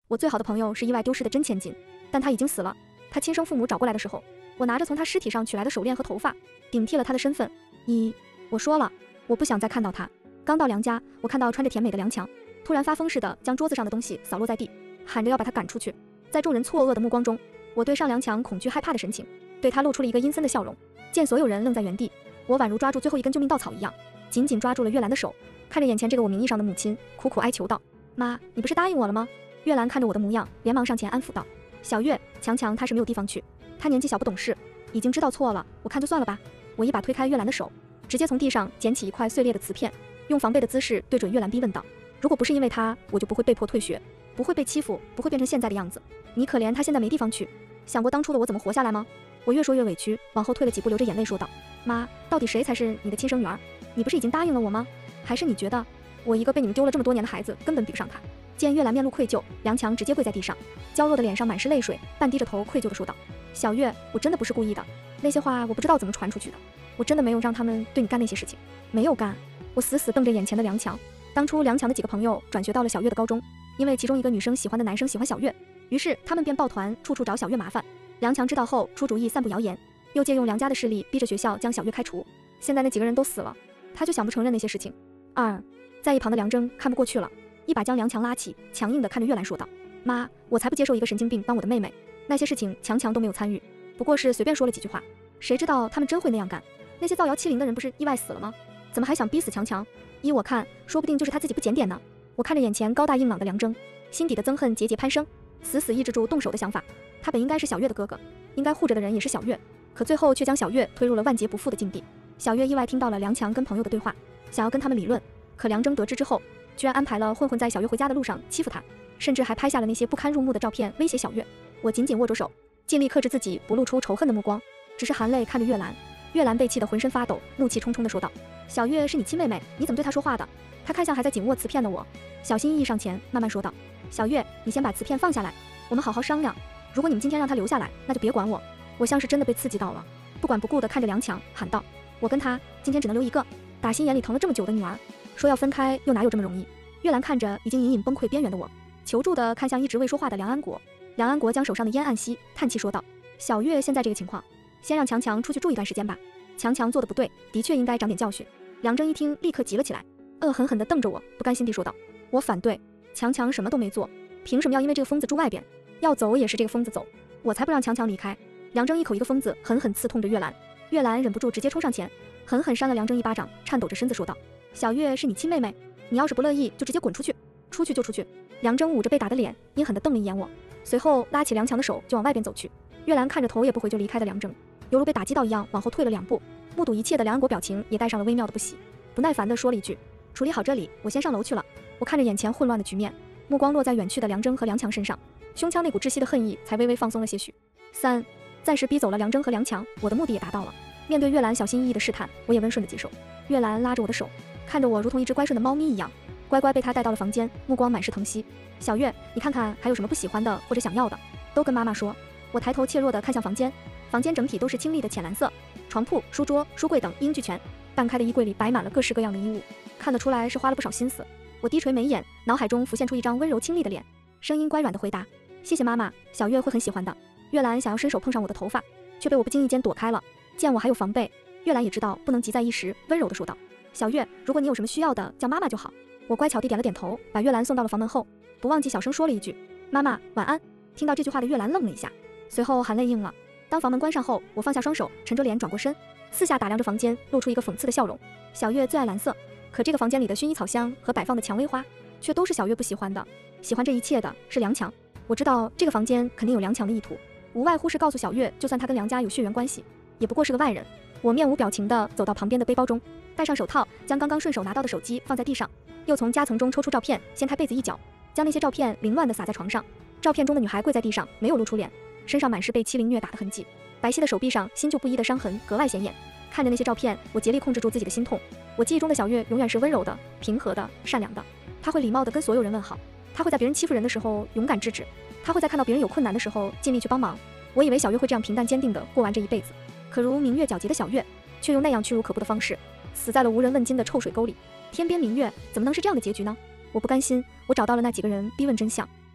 我最好的朋友是意外丢失的真千金，但他已经死了。他亲生父母找过来的时候，我拿着从他尸体上取来的手链和头发，顶替了他的身份。我说了，我不想再看到他。刚到梁家，我看到穿着甜美的梁强，突然发疯似的将桌子上的东西扫落在地，喊着要把他赶出去。在众人错愕的目光中，我对上梁强恐惧害怕的神情，对他露出了一个阴森的笑容。见所有人愣在原地，我宛如抓住最后一根救命稻草一样，紧紧抓住了月兰的手，看着眼前这个我名义上的母亲，苦苦哀求道：妈，你不是答应我了吗？月兰看着我的模样，连忙上前安抚道：小月，强强他是没有地方去，他年纪小不懂事，已经知道错了，我看就算了吧。我一把推开月兰的手，直接从地上捡起一块碎裂的瓷片，用防备的姿势对准月兰逼问道：如果不是因为他，我就不会被迫退学，不会被欺负，不会变成现在的样子。你可怜他现在没地方去，想过当初的我怎么活下来吗？我越说越委屈，往后退了几步，流着眼泪说道：妈，到底谁才是你的亲生女儿？你不是已经答应了我吗？还是你觉得我一个被你们丢了这么多年的孩子根本比不上他？见月兰面露愧疚，梁强直接跪在地上，娇弱的脸上满是泪水，半低着头愧疚地说道：小月，我真的不是故意的，那些话我不知道怎么传出去的，我真的没有让他们对你干那些事情，没有干。我死死瞪着眼前的梁强。当初梁强的几个朋友转学到了小月的高中，因为其中一个女生喜欢的男生喜欢小月，于是他们便抱团处处找小月麻烦。梁强知道后出主意散布谣言，又借用梁家的势力逼着学校将小月开除。现在那几个人都死了，他就想不承认那些事情。在一旁的梁征看不过去了，一把将梁强拉起，强硬地看着月兰说道：妈，我才不接受一个神经病当我的妹妹，那些事情强强都没有参与，不过是随便说了几句话，谁知道他们真会那样干？那些造谣欺凌的人不是意外死了吗？怎么还想逼死强强？依我看，说不定就是他自己不检点呢。我看着眼前高大硬朗的梁征，心底的憎恨节节攀升，死死抑制住动手的想法。他本应该是小月的哥哥，应该护着的人也是小月，可最后却将小月推入了万劫不复的境地。小月意外听到了梁强跟朋友的对话，想要跟他们理论，可梁征得知之后，居然安排了混混在小月回家的路上欺负他，甚至还拍下了那些不堪入目的照片威胁小月。我紧紧握住手，尽力克制自己不露出仇恨的目光，只是含泪看着月兰。月兰被气得浑身发抖，怒气冲冲地说道：小月是你亲妹妹，你怎么对她说话的？她看向还在紧握瓷片的我，小心翼翼上前慢慢说道：小月，你先把瓷片放下来，我们好好商量，如果你们今天让她留下来，那就别管我。我像是真的被刺激到了，不管不顾地看着梁强喊道：我跟他今天只能留一个，打心眼里疼了这么久的女儿，说要分开又哪有这么容易？月兰看着已经隐隐崩溃边缘的我，求助地看向一直未说话的梁安国。梁安国将手上的烟按熄，叹气说道：小月现在这个情况，先让强强出去住一段时间吧，强强做的不对，的确应该长点教训。梁征一听立刻急了起来，恶狠狠地瞪着我，不甘心地说道：我反对，强强什么都没做，凭什么要因为这个疯子住外边？要走也是这个疯子走，我才不让强强离开。梁征一口一个疯子，狠狠刺痛着月兰。月兰忍不住直接冲上前，狠狠扇了梁征一巴掌，颤抖着身子说道：小月是你亲妹妹，你要是不乐意就直接滚出去，出去就出去。梁征捂着被打的脸，阴狠地瞪了一眼我，随后拉起梁强的手就往外边走去。月兰看着头也不回就离开的梁征，犹如被打击到一样往后退了2步，目睹一切的梁安国表情也带上了微妙的不喜，不耐烦地说了一句：处理好这里，我先上楼去了。我看着眼前混乱的局面，目光落在远去的梁征和梁强身上，胸腔那股窒息的恨意才微微放松了些许。暂时逼走了梁征和梁强，我的目的也达到了。面对月兰小心翼翼的试探，我也温顺地接受。月兰拉着我的手，看着我如同一只乖顺的猫咪一样，乖乖被她带到了房间，目光满是疼惜。小月，你看看还有什么不喜欢的或者想要的，都跟妈妈说。我抬头怯弱地看向房间，房间整体都是清丽的浅蓝色，床铺、书桌、书柜等一应俱全，半开的衣柜里摆满了各式各样的衣物，看得出来是花了不少心思。我低垂眉眼，脑海中浮现出一张温柔清丽的脸，声音乖软地回答：谢谢妈妈，小月会很喜欢的。月兰想要伸手碰上我的头发，却被我不经意间躲开了。见我还有防备，月兰也知道不能急在一时，温柔地说道：小月，如果你有什么需要的，叫妈妈就好。我乖巧地点了点头，把月兰送到了房门后，不忘记小声说了一句：妈妈晚安。听到这句话的月兰愣了一下，随后含泪应了。当房门关上后，我放下双手，沉着脸转过身，四下打量着房间，露出一个讽刺的笑容。小月最爱蓝色，可这个房间里的薰衣草香和摆放的蔷薇花却都是小月不喜欢的，喜欢这一切的是梁强。我知道这个房间肯定有梁强的意图，无外乎是告诉小月，就算他跟梁家有血缘关系，也不过是个外人。我面无表情地走到旁边的背包中，戴上手套，将刚刚顺手拿到的手机放在地上，又从夹层中抽出照片，掀开被子一角，将那些照片凌乱地撒在床上。照片中的女孩跪在地上，没有露出脸，身上满是被欺凌虐打的痕迹，白皙的手臂上新旧不一的伤痕格外显眼。看着那些照片，我竭力控制住自己的心痛。我记忆中的小月永远是温柔的、平和的、善良的，她会礼貌地跟所有人问好，她会在别人欺负人的时候勇敢制止，她会在看到别人有困难的时候尽力去帮忙。我以为小月会这样平淡坚定地过完这一辈子，可如明月皎洁的小月，却用那样屈辱可怖的方式死在了无人问津的臭水沟里。天边明月怎么能是这样的结局呢？我不甘心，我找到了那几个人逼问真相，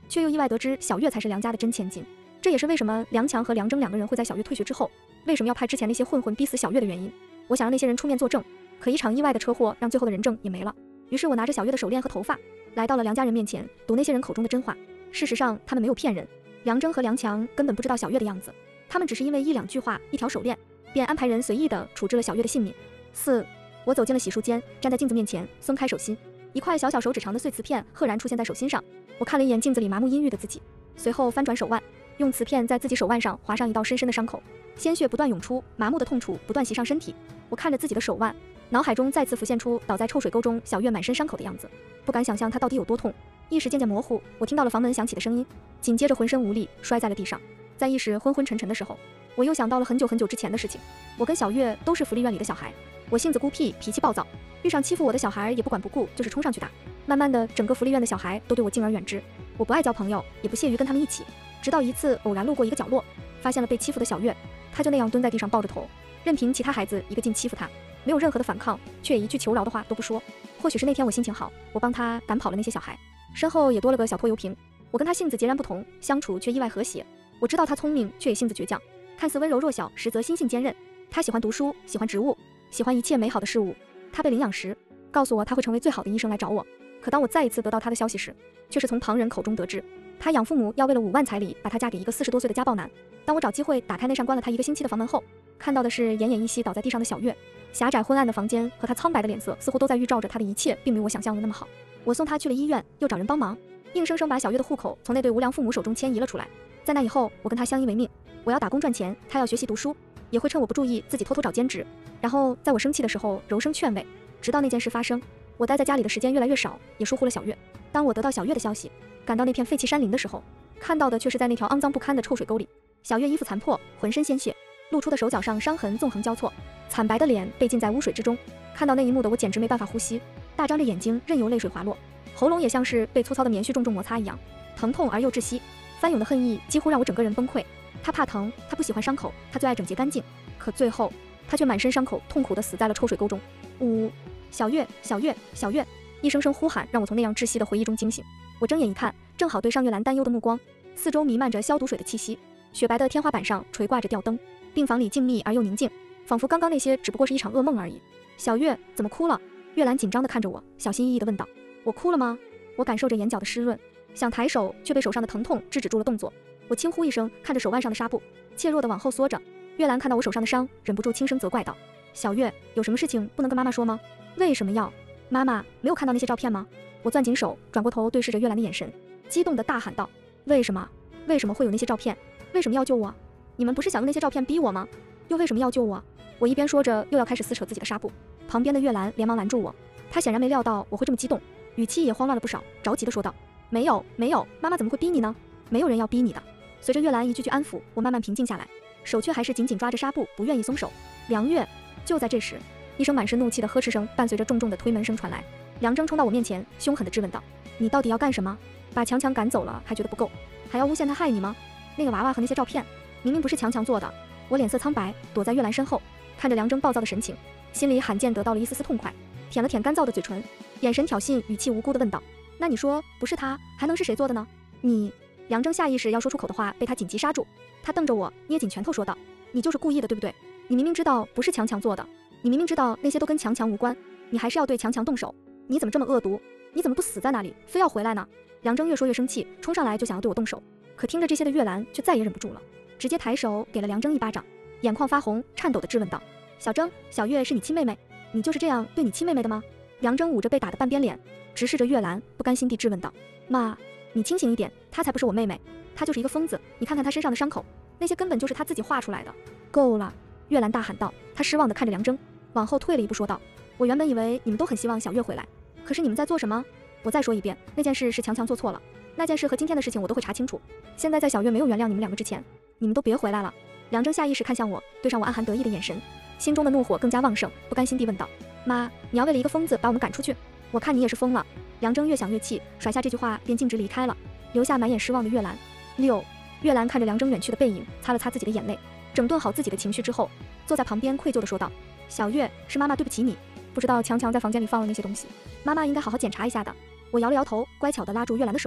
却又意外得知小月才是梁家的真千金。这也是为什么梁强和梁征2个人会在小月退学之后，为什么要派之前那些混混逼死小月的原因。我想让那些人出面作证，可一场意外的车祸让最后的人证也没了。于是我拿着小月的手链和头发，来到了梁家人面前，赌那些人口中的真话。事实上，他们没有骗人，梁征和梁强根本不知道小月的样子，他们只是因为1、2句话、1条手链，便安排人随意地处置了小月的性命。4. 我走进了洗漱间，站在镜子面前，松开手心，一块小小手指长的碎瓷片赫然出现在手心上。我看了一眼镜子里麻木阴郁的自己，随后翻转手腕，用瓷片在自己手腕上划上一道深深的伤口，鲜血不断涌出，麻木的痛楚不断袭上身体。我看着自己的手腕，脑海中再次浮现出倒在臭水沟中小月满身伤口的样子，不敢想象她到底有多痛。意识渐渐模糊，我听到了房门响起的声音，紧接着浑身无力摔在了地上。在意识昏昏沉沉的时候，我又想到了很久很久之前的事情。我跟小月都是福利院里的小孩，我性子孤僻，脾气暴躁，遇上欺负我的小孩也不管不顾，就是冲上去打。慢慢的，整个福利院的小孩都对我敬而远之，我不爱交朋友，也不屑于跟他们一起。直到一次偶然路过一个角落，发现了被欺负的小月，她就那样蹲在地上抱着头，任凭其他孩子一个劲欺负她，没有任何的反抗，却一句求饶的话都不说。或许是那天我心情好，我帮她赶跑了那些小孩，身后也多了个小拖油瓶。我跟她性子截然不同，相处却意外和谐。我知道她聪明，却也性子倔强，看似温柔弱小，实则心性坚韧。她喜欢读书，喜欢植物，喜欢一切美好的事物。她被领养时，告诉我她会成为最好的医生来找我。可当我再一次得到她的消息时，却是从旁人口中得知，她养父母要为了5万彩礼把她嫁给一个40多岁的家暴男。当我找机会打开那扇关了她1个星期的房门后，看到的是奄奄一息倒在地上的小月。狭窄昏暗的房间和她苍白的脸色似乎都在预兆着她的一切并没有我想象的那么好。我送她去了医院，又找人帮忙，硬生生把小月的户口从那对无良父母手中迁移了出来。在那以后，我跟她相依为命，我要打工赚钱，她要学习读书，也会趁我不注意自己偷偷找兼职，然后在我生气的时候柔声劝慰。直到那件事发生，我待在家里的时间越来越少，也疏忽了小月。当我得到小月的消息，赶到那片废弃山林的时候，看到的却是在那条肮脏不堪的臭水沟里，小月衣服残破，浑身鲜血，露出的手脚上伤痕纵横交错，惨白的脸被浸在污水之中。看到那一幕的我简直没办法呼吸，大张着眼睛任由泪水滑落，喉咙也像是被粗糙的棉絮重重摩擦一样，疼痛而又窒息。翻涌的恨意几乎让我整个人崩溃。他怕疼，他不喜欢伤口，他最爱整洁干净，可最后他却满身伤口，痛苦地死在了臭水沟中。小月，小月，小月！一声声呼喊让我从那样窒息的回忆中惊醒。我睁眼一看，正好对上月兰担忧的目光，四周弥漫着消毒水的气息，雪白的天花板上垂挂着吊灯，病房里静谧而又宁静，仿佛刚刚那些只不过是一场噩梦而已。小月怎么哭了？月兰紧张地看着我，小心翼翼地问道。我哭了吗？我感受着眼角的湿润，想抬手却被手上的疼痛制止住了动作。我轻呼一声，看着手腕上的纱布，怯弱地往后缩着。月兰看到我手上的伤，忍不住轻声责怪道：小月，有什么事情不能跟妈妈说吗？为什么要？妈妈没有看到那些照片吗？我攥紧手，转过头对视着月兰的眼神，激动地大喊道：为什么？为什么会有那些照片？为什么要救我？你们不是想用那些照片逼我吗？又为什么要救我？我一边说着，又要开始撕扯自己的纱布。旁边的月兰连忙拦住我，她显然没料到我会这么激动，语气也慌乱了不少，着急地说道：没有，没有，妈妈怎么会逼你呢？没有人要逼你的。随着月兰一句句安抚，我慢慢平静下来，手却还是紧紧抓着纱布，不愿意松手。梁月！就在这时，一声满是怒气的呵斥声伴随着重重的推门声传来。梁征冲到我面前，凶狠地质问道：你到底要干什么？把强强赶走了还觉得不够，还要诬陷他害你吗？那个娃娃和那些照片明明不是强强做的。我脸色苍白，躲在月兰身后，看着梁征暴躁的神情，心里罕见得到了一丝丝痛快，舔了舔干燥的嘴唇，眼神挑衅，语气无辜地问道：那你说不是他还能是谁做的呢？你……梁征下意识要说出口的话被他紧急刹住，他瞪着我，捏紧拳头说道：你就是故意的对不对？你明明知道不是强强做的，你明明知道那些都跟强强无关，你还是要对强强动手，你怎么这么恶毒？你怎么不死在那里，非要回来呢？梁征越说越生气，冲上来就想要对我动手，可听着这些的月兰却再也忍不住了，直接抬手给了梁征一巴掌，眼眶发红，颤抖地质问道：小征，小月是你亲妹妹，你就是这样对你亲妹妹的吗？梁征捂着被打的半边脸，直视着月兰，不甘心地质问道：妈，你清醒一点，她才不是我妹妹，她就是一个疯子，你看看她身上的伤口，那些根本就是她自己画出来的。够了！月兰大喊道，她失望地看着梁征，往后退了一步说道：我原本以为你们都很希望小月回来，可是你们在做什么？我再说一遍，那件事是强强做错了，那件事和今天的事情我都会查清楚，现在在小月没有原谅你们2个之前，你们都别回来了。梁征下意识看向我，对上我暗含得意的眼神，心中的怒火更加旺盛，不甘心地问道：妈，你要为了一个疯子把我们赶出去？我看你也是疯了。梁征越想越气，甩下这句话便径直离开了，留下满眼失望的月兰。月兰看着梁征远去的背影，擦了擦自己的眼泪，整顿好自己的情绪之后，坐在旁边愧疚地说道：小月，是妈妈对不起你，不知道强强在房间里放了那些东西，妈妈应该好好检查一下的。我摇了摇头，乖巧地拉住月兰的手，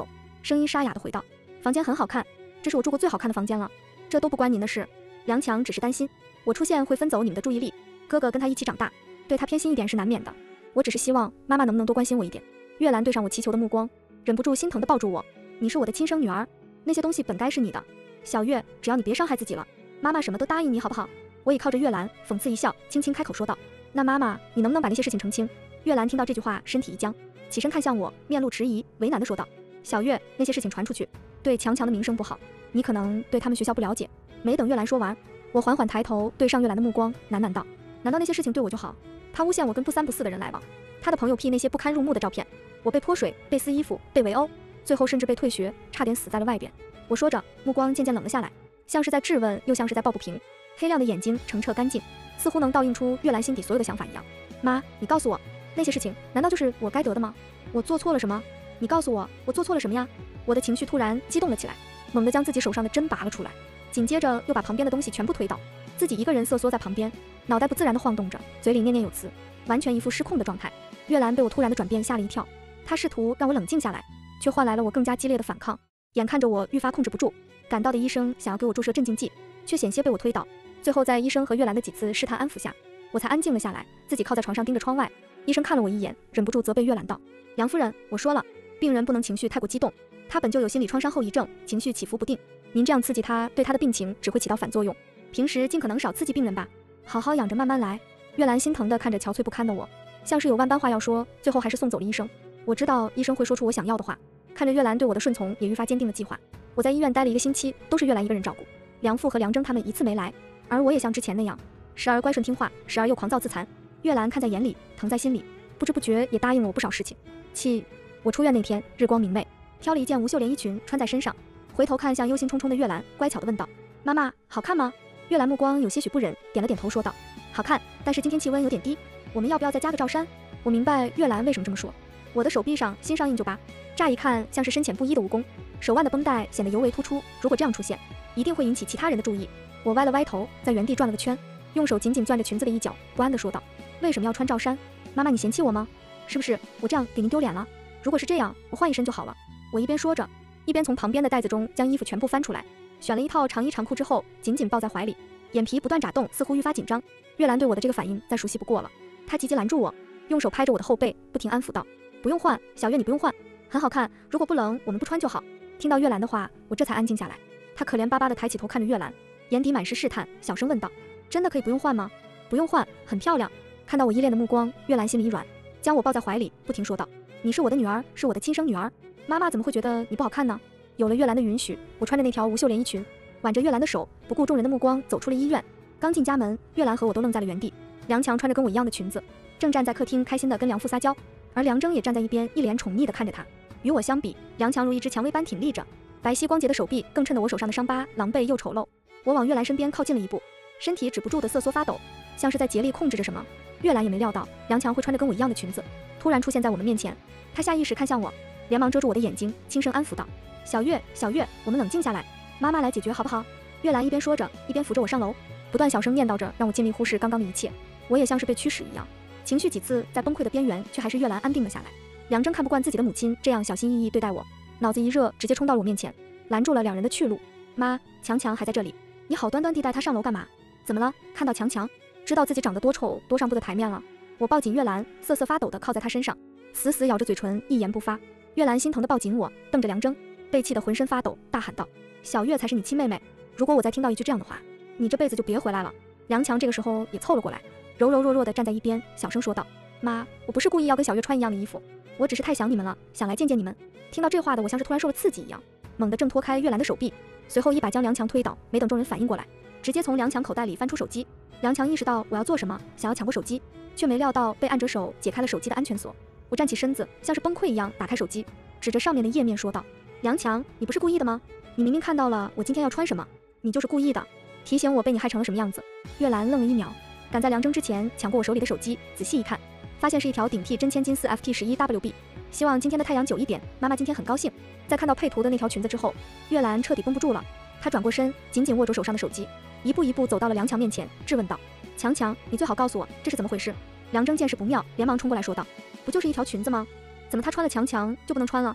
声音沙哑地回道：“房间很好看，这是我住过最好看的房间了。这都不关您的事。”梁强只是担心我出现会分走你们的注意力，哥哥跟他一起长大，对他偏心一点是难免的。我只是希望妈妈能不能多关心我一点。月兰对上我祈求的目光，忍不住心疼地抱住我：“你是我的亲生女儿，那些东西本该是你的。小月，只要你别伤害自己了，妈妈什么都答应你，好不好？”我倚靠着月兰，讽刺一笑，轻轻开口说道：“那妈妈，你能不能把那些事情澄清？”月兰听到这句话，身体一僵，起身看向我，面露迟疑，为难地说道：“小月，那些事情传出去，对强强的名声不好，你可能对他们学校不了解。”没等月兰说完，我缓缓抬头对上月兰的目光，喃喃道：“难道那些事情对我就好？他诬陷我跟不三不四的人来往，他的朋友 P 那些不堪入目的照片，我被泼水，被撕衣服，被围殴，最后甚至被退学，差点死在了外边。”我说着，目光渐渐冷了下来，像是在质问，又像是在抱不平。黑亮的眼睛澄澈干净，似乎能倒映出月兰心底所有的想法一样。妈，你告诉我，那些事情难道就是我该得的吗？我做错了什么？你告诉我，我做错了什么呀？我的情绪突然激动了起来，猛地将自己手上的针拔了出来，紧接着又把旁边的东西全部推倒，自己一个人瑟缩在旁边，脑袋不自然地晃动着，嘴里念念有词，完全一副失控的状态。月兰被我突然的转变吓了一跳，她试图让我冷静下来，却换来了我更加激烈的反抗。眼看着我愈发控制不住，赶到的医生想要给我注射镇静剂，却险些被我推倒。最后在医生和月兰的几次试探安抚下，我才安静了下来，自己靠在床上盯着窗外。医生看了我一眼，忍不住责备月兰道：“梁夫人，我说了，病人不能情绪太过激动，他本就有心理创伤后遗症，情绪起伏不定，您这样刺激他，对他的病情只会起到反作用。平时尽可能少刺激病人吧，好好养着，慢慢来。”月兰心疼地看着憔悴不堪的我，像是有万般话要说，最后还是送走了医生。我知道医生会说出我想要的话，看着月兰对我的顺从，也愈发坚定了计划。我在医院待了1个星期，都是月兰一个人照顾，梁父和梁征他们一次没来，而我也像之前那样，时而乖顺听话，时而又狂躁自残。月兰看在眼里，疼在心里，不知不觉也答应了我不少事情。我出院那天，日光明媚，挑了一件无袖连衣裙穿在身上，回头看向忧心忡忡的月兰，乖巧地问道：“妈妈，好看吗？”月兰目光有些许不忍，点了点头说道：“好看，但是今天气温有点低，我们要不要再加个罩衫？”我明白月兰为什么这么说，我的手臂上新上印98，乍一看像是深浅不一的蜈蚣，手腕的绷带显得尤为突出，如果这样出现，一定会引起其他人的注意。我歪了歪头，在原地转了个圈，用手紧紧攥着裙子的一角，不安地说道：“为什么要穿罩衫？妈妈，你嫌弃我吗？是不是我这样给您丢脸了？如果是这样，我换一身就好了。”我一边说着，一边从旁边的袋子中将衣服全部翻出来，选了一套长衣长裤之后，紧紧抱在怀里，眼皮不断眨动，似乎愈发紧张。月兰对我的这个反应再熟悉不过了，她急急拦住我，用手拍着我的后背，不停安抚道：“不用换，小月你不用换，很好看，如果不冷，我们不穿就好。”听到月兰的话，我这才安静下来。她可怜巴巴地抬起头看着月兰，眼底满是试探，小声问道：“真的可以不用换吗？”“不用换，很漂亮。”看到我依恋的目光，月兰心里一软，将我抱在怀里，不停说道：“你是我的女儿，是我的亲生女儿，妈妈怎么会觉得你不好看呢？”有了月兰的允许，我穿着那条无袖连衣裙，挽着月兰的手，不顾众人的目光走出了医院。刚进家门，月兰和我都愣在了原地。梁强穿着跟我一样的裙子，正站在客厅开心地跟梁父撒娇，而梁征也站在一边，一脸宠溺地看着他。与我相比，梁强如一只蔷薇般挺立着，白皙光洁的手臂更衬得我手上的伤疤狼狈又丑陋。我往月兰身边靠近了一步，身体止不住地瑟缩发抖，像是在竭力控制着什么。月兰也没料到梁强会穿着跟我一样的裙子，突然出现在我们面前。他下意识看向我，连忙遮住我的眼睛，轻声安抚道：“小月，小月，我们冷静下来，妈妈来解决好不好？”月兰一边说着，一边扶着我上楼，不断小声念叨着，让我尽力忽视刚刚的一切。我也像是被驱使一样，情绪几次在崩溃的边缘，却还是月兰安定了下来。梁征看不惯自己的母亲这样小心翼翼对待我，脑子一热，直接冲到了我面前，拦住了两人的去路。“妈，强强还在这里，你好端端地带他上楼干嘛？怎么了？看到强强，知道自己长得多丑多上不得台面了？”我抱紧月兰，瑟瑟发抖地靠在她身上，死死咬着嘴唇，一言不发。月兰心疼地抱紧我，瞪着梁征，被气得浑身发抖，大喊道：“小月才是你亲妹妹，如果我再听到一句这样的话，你这辈子就别回来了。”梁强这个时候也凑了过来，柔柔弱弱地站在一边，小声说道：“妈，我不是故意要跟小月穿一样的衣服，我只是太想你们了，想来见见你们。”听到这话的我像是突然受了刺激一样，猛地挣脱开月兰的手臂，随后一把将梁强推倒，没等众人反应过来，直接从梁强口袋里翻出手机。梁强意识到我要做什么，想要抢过手机，却没料到被按着手解开了手机的安全锁。我站起身子，像是崩溃一样打开手机，指着上面的页面说道：“梁强，你不是故意的吗？你明明看到了我今天要穿什么，你就是故意的，提醒我被你害成了什么样子。”月兰愣了1秒，赶在梁征之前抢过我手里的手机，仔细一看，发现是一条顶替真千金4 FT11WB。希望今天的太阳久一点，妈妈今天很高兴。在看到配图的那条裙子之后，月兰彻底绷不住了，她转过身，紧紧握住手上的手机，一步一步走到了梁强面前，质问道：“强强，你最好告诉我这是怎么回事？”梁征见势不妙，连忙冲过来说道：“不就是一条裙子吗？怎么她穿了强强就不能穿了？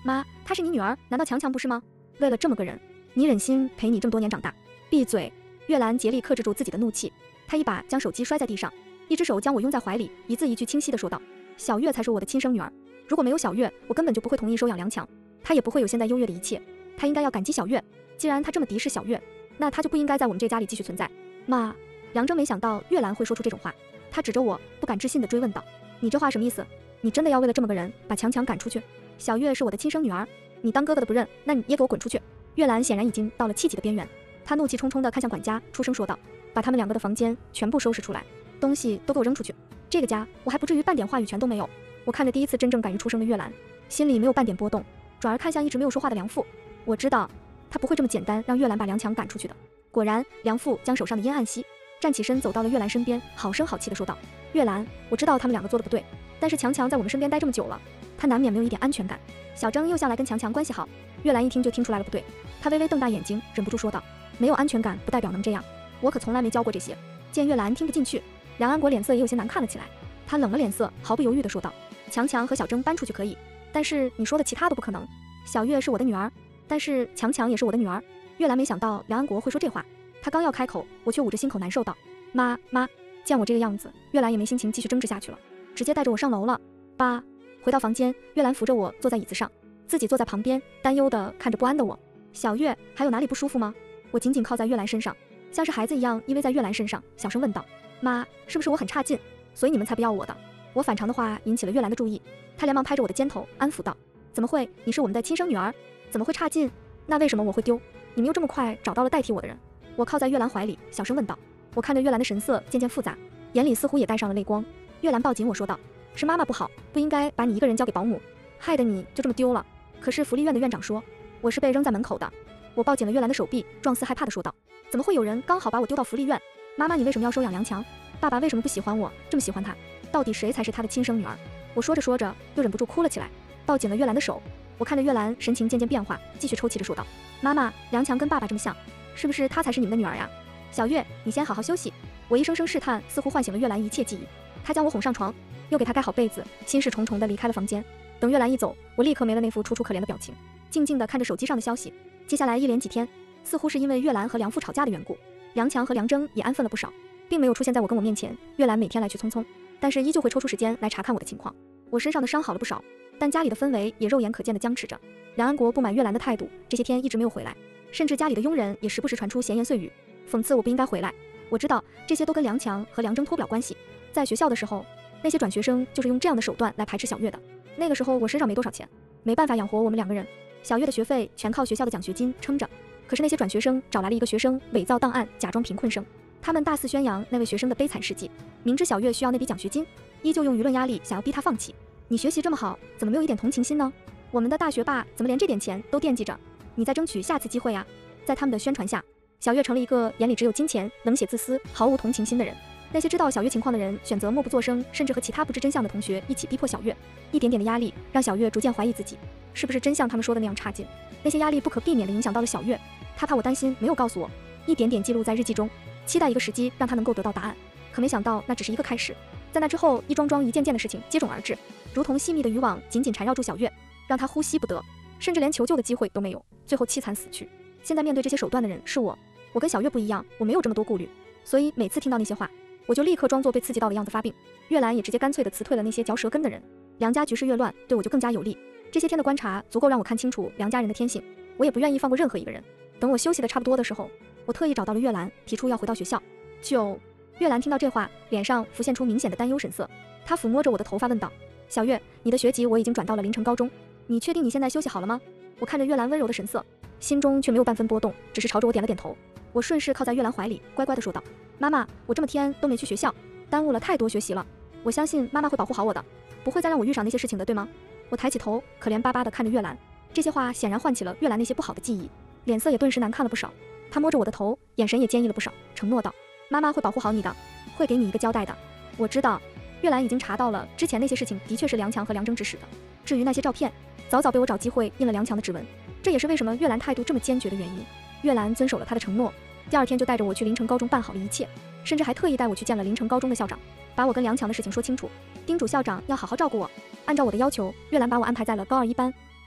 妈，她是你女儿，难道强强不是吗？为了这么个人，你忍心陪你这么多年长大？闭嘴！月兰竭力克制住自己的怒气，她一把将手机摔在地上，一只手将我拥在怀里，一字一句清晰地说道：小月才是我的亲生女儿，如果没有小月，我根本就不会同意收养梁强，她也不会有现在优越的一切，她应该要感激小月。既然她这么敌视小月，那她就不应该在我们这家里继续存在。妈，梁征没想到月兰会说出这种话，他指着我，不敢置信地追问道：你这话什么意思？你真的要为了这么个人把强强赶出去？小月是我的亲生女儿，你当哥哥的不认，那你也给我滚出去！月兰显然已经到了气急的边缘，她怒气冲冲地看向管家，出声说道：把他们两个的房间全部收拾出来，东西都给我扔出去，这个家我还不至于半点话语权都没有。我看着第一次真正敢于出声的月兰，心里没有半点波动，转而看向一直没有说话的梁父，我知道他不会这么简单让月兰把梁强赶出去的。果然，梁父将手上的烟按熄，站起身走到了月兰身边，好声好气地说道：月兰，我知道他们两个做的不对，但是强强在我们身边待这么久了，他难免没有一点安全感。小征又向来跟强强关系好，月兰一听就听出来了不对，她微微瞪大眼睛，忍不住说道：没有安全感不代表能这样，我可从来没教过这些。见月兰听不进去，梁安国脸色也有些难看了起来，他冷了脸色，毫不犹豫地说道：强强和小征搬出去可以，但是你说的其他都不可能。小月是我的女儿，但是强强也是我的女儿。月兰没想到梁安国会说这话，他刚要开口，我却捂着心口难受道：妈。见我这个样子，月兰也没心情继续争执下去了，直接带着我上楼了。爸。回到房间，月兰扶着我坐在椅子上，自己坐在旁边，担忧地看着不安的我。小月，还有哪里不舒服吗？我紧紧靠在月兰身上，像是孩子一样依偎在月兰身上，小声问道：妈，是不是我很差劲，所以你们才不要我的？我反常的话引起了月兰的注意，她连忙拍着我的肩头安抚道：怎么会，你是我们的亲生女儿，怎么会差劲？那为什么我会丢？你们又这么快找到了代替我的人？我靠在月兰怀里，小声问道。我看着月兰的神色渐渐复杂，眼里似乎也带上了泪光。月兰抱紧我说道：是妈妈不好，不应该把你一个人交给保姆，害得你就这么丢了。可是福利院的院长说我是被扔在门口的。我抱紧了月兰的手臂，状似害怕地说道：怎么会有人刚好把我丢到福利院？妈妈，你为什么要收养梁强？爸爸为什么不喜欢我，这么喜欢他？到底谁才是他的亲生女儿？我说着说着又忍不住哭了起来，抱紧了月兰的手。我看着月兰神情渐渐变化，继续抽泣着说道：妈妈，梁强跟爸爸这么像，是不是他才是你们的女儿呀？小月，你先好好休息。我一声声试探，似乎唤醒了月兰一切记忆。她将我哄上床，又给她盖好被子，心事重重地离开了房间。等月兰一走，我立刻没了那副楚楚可怜的表情，静静地看着手机上的消息。接下来一连几天，似乎是因为月兰和梁父吵架的缘故，梁强和梁征也安分了不少，并没有出现在我跟我面前。月兰每天来去匆匆，但是依旧会抽出时间来查看我的情况。我身上的伤好了不少，但家里的氛围也肉眼可见地僵持着。梁安国不满月兰的态度，这些天一直没有回来，甚至家里的佣人也时不时传出闲言碎语，讽刺我不应该回来。我知道这些都跟梁强和梁征脱不了关系。在学校的时候，那些转学生就是用这样的手段来排斥小月的。那个时候我身上没多少钱，没办法养活我们两个人，小月的学费全靠学校的奖学金撑着。可是那些转学生找来了一个学生伪造档案，假装贫困生，他们大肆宣扬那位学生的悲惨事迹，明知小月需要那笔奖学金，依旧用舆论压力想要逼他放弃。你学习这么好，怎么没有一点同情心呢？我们的大学霸怎么连这点钱都惦记着？你在争取下次机会啊！在他们的宣传下，小月成了一个眼里只有金钱、冷血自私、毫无同情心的人。那些知道小月情况的人选择默不作声，甚至和其他不知真相的同学一起逼迫小月。一点点的压力让小月逐渐怀疑自己是不是真像他们说的那样差劲。那些压力不可避免地影响到了小月，她怕我担心，没有告诉我，一点点记录在日记中，期待一个时机让她能够得到答案。可没想到那只是一个开始，在那之后一桩桩一件件的事情接踵而至，如同细密的渔网紧紧缠绕住小月，让她呼吸不得，甚至连求救的机会都没有，最后凄惨死去。现在面对这些手段的人是我，我跟小月不一样，我没有这么多顾虑，所以每次听到那些话，我就立刻装作被刺激到的样子发病。月兰也直接干脆地辞退了那些嚼舌根的人。梁家局势越乱，对我就更加有利。这些天的观察足够让我看清楚梁家人的天性，我也不愿意放过任何一个人。等我休息的差不多的时候，我特意找到了月兰，提出要回到学校。月兰听到这话，脸上浮现出明显的担忧神色，她抚摸着我的头发问道：小月，你的学籍我已经转到了临城高中，你确定你现在休息好了吗？我看着月兰温柔的神色，心中却没有半分波动，只是朝着我点了点头。我顺势靠在月兰怀里，乖乖地说道：妈妈，我这么天都没去学校，耽误了太多学习了，我相信妈妈会保护好我的，不会再让我遇上那些事情的，对吗？我抬起头，可怜巴巴地看着月兰，这些话显然唤起了月兰那些不好的记忆，脸色也顿时难看了不少。她摸着我的头，眼神也坚毅了不少，承诺道：妈妈会保护好你的，会给你一个交代的。我知道，月兰已经查到了之前那些事情的确是梁强和梁征指使的，至于那些照片，早早被我找机会印了梁强的指纹，这也是为什么月兰态度这么坚决的原因。月兰遵守了她的承诺，第二天就带着我去临城高中办好了一切，甚至还特意带我去见了临城高中的校长，把我跟梁强的事情说清楚，叮嘱校长要好好照顾我。按照我的要求，月兰把我安排在了高2一班。